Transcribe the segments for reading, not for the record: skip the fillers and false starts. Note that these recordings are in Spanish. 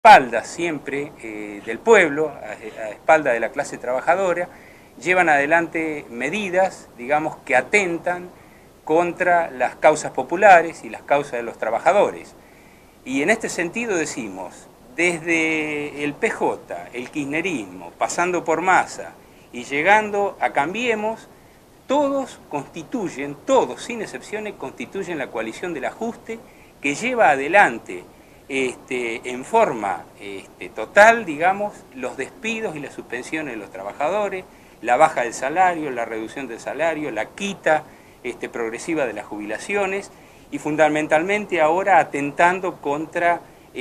espaldas siempre del pueblo, a espaldas de la clase trabajadora, llevan adelante medidas, digamos, que atentan contra las causas populares y las causas de los trabajadores. Y en este sentido decimos, desde el PJ, el kirchnerismo, pasando por Massa y llegando a Cambiemos, todos constituyen, todos sin excepciones, constituyen la coalición del ajuste que lleva adelante en forma total, digamos, los despidos y las suspensiones de los trabajadores, la baja del salario, la reducción del salario, la quita progresiva de las jubilaciones y fundamentalmente ahora atentando contra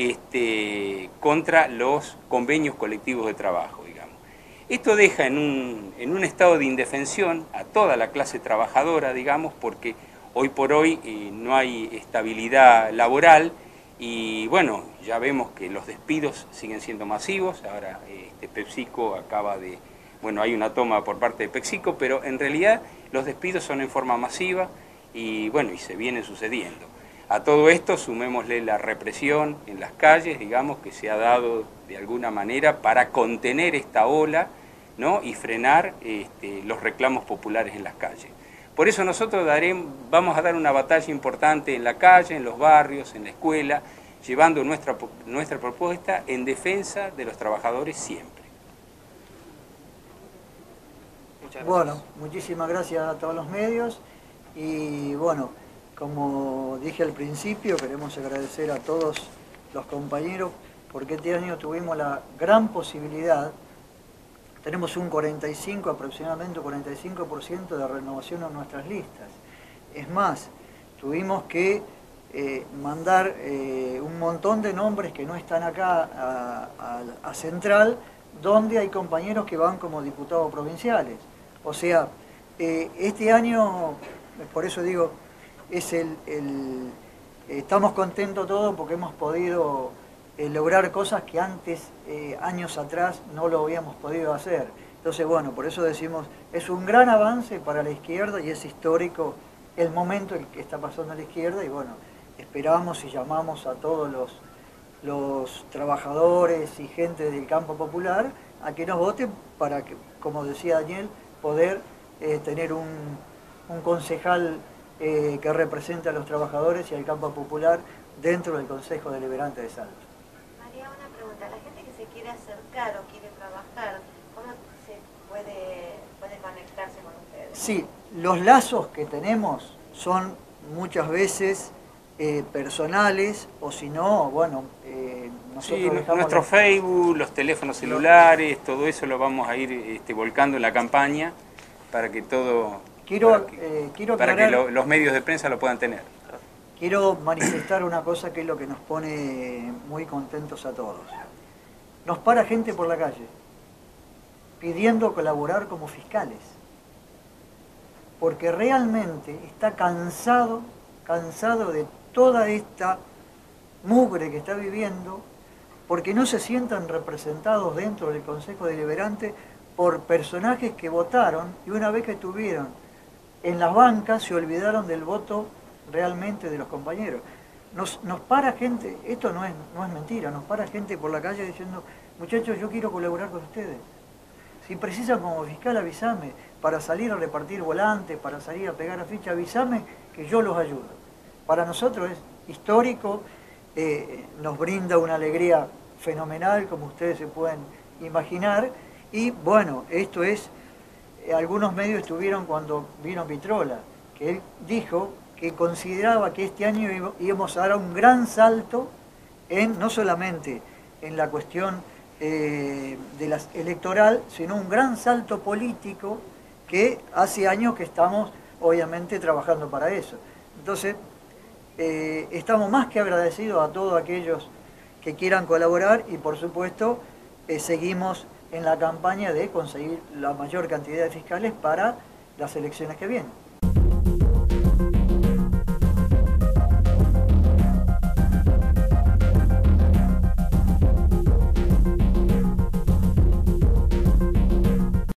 los convenios colectivos de trabajo, digamos. Esto deja en un estado de indefensión a toda la clase trabajadora, digamos, porque hoy por hoy no hay estabilidad laboral y bueno, ya vemos que los despidos siguen siendo masivos. Ahora PepsiCo acaba de, bueno, hay una toma por parte de PepsiCo, pero en realidad los despidos son en forma masiva y bueno, y se vienen sucediendo. A todo esto sumémosle la represión en las calles, digamos, que se ha dado de alguna manera para contener esta ola, ¿no? Y frenar los reclamos populares en las calles. Por eso nosotros vamos a dar una batalla importante en la calle, en los barrios, en la escuela, llevando nuestra propuesta en defensa de los trabajadores siempre. Muchas gracias. Bueno, muchísimas gracias a todos los medios y bueno, como dije al principio, queremos agradecer a todos los compañeros porque este año tuvimos la gran posibilidad. Tenemos un 45, aproximadamente un 45% de renovación en nuestras listas. Es más, tuvimos que mandar un montón de nombres que no están acá a Central, donde hay compañeros que van como diputados provinciales. O sea, este año, por eso digo, estamos contentos todos porque hemos podido lograr cosas que antes, años atrás, no lo habíamos podido hacer. Entonces, bueno, por eso decimos, es un gran avance para la izquierda y es histórico el momento en que está pasando la izquierda y bueno, esperamos y llamamos a todos los trabajadores y gente del campo popular a que nos voten para que, como decía Daniel, poder tener un concejal que represente a los trabajadores y al campo popular dentro del Consejo Deliberante de Salto. Una pregunta, la gente que se quiere acercar o quiere trabajar, ¿cómo se puede conectarse con ustedes? Sí, los lazos que tenemos son muchas veces personales o si no, bueno, nosotros sí, nuestro Facebook, los teléfonos celulares, todo eso lo vamos a ir volcando en la campaña para que los medios de prensa lo puedan tener. Quiero manifestar una cosa que es lo que nos pone muy contentos a todos. Nos para gente por la calle, pidiendo colaborar como fiscales, porque realmente está cansado de toda esta mugre que está viviendo, porque no se sientan representados dentro del Consejo Deliberante por personajes que votaron y una vez que estuvieron en las bancas se olvidaron del voto realmente de los compañeros. Nos para gente, esto no es mentira, nos para gente por la calle diciendo, muchachos, yo quiero colaborar con ustedes. Si precisan como fiscal, avísame, para salir a repartir volantes, para salir a pegar afiches, avísame que yo los ayudo. Para nosotros es histórico, nos brinda una alegría fenomenal, como ustedes se pueden imaginar, y bueno, esto es, algunos medios estuvieron cuando vino Pitrola, que él dijo que consideraba que este año íbamos a dar un gran salto no solamente en la cuestión electoral, sino un gran salto político que hace años que estamos obviamente trabajando para eso. Entonces, estamos más que agradecidos a todos aquellos que quieran colaborar y por supuesto seguimos en la campaña de conseguir la mayor cantidad de fiscales para las elecciones que vienen.